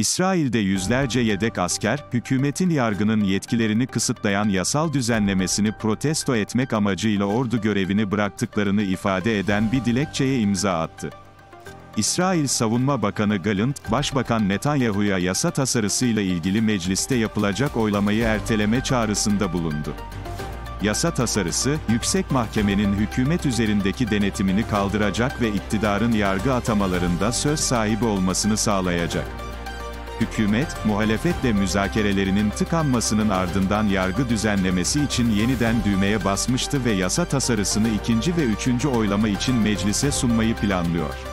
İsrail'de yüzlerce yedek asker, hükümetin yargının yetkilerini kısıtlayan yasal düzenlemesini protesto etmek amacıyla ordu görevini bıraktıklarını ifade eden bir dilekçeye imza attı. İsrail Savunma Bakanı Gallant, Başbakan Netanyahu'ya yasa tasarısıyla ilgili mecliste yapılacak oylamayı erteleme çağrısında bulundu. Yasa tasarısı, Yüksek Mahkemenin hükümet üzerindeki denetimini kaldıracak ve iktidarın yargı atamalarında söz sahibi olmasını sağlayacak. Hükümet, muhalefetle müzakerelerinin tıkanmasının ardından yargı düzenlemesi için yeniden düğmeye basmıştı ve yasa tasarısını ikinci ve üçüncü oylama için meclise sunmayı planlıyor.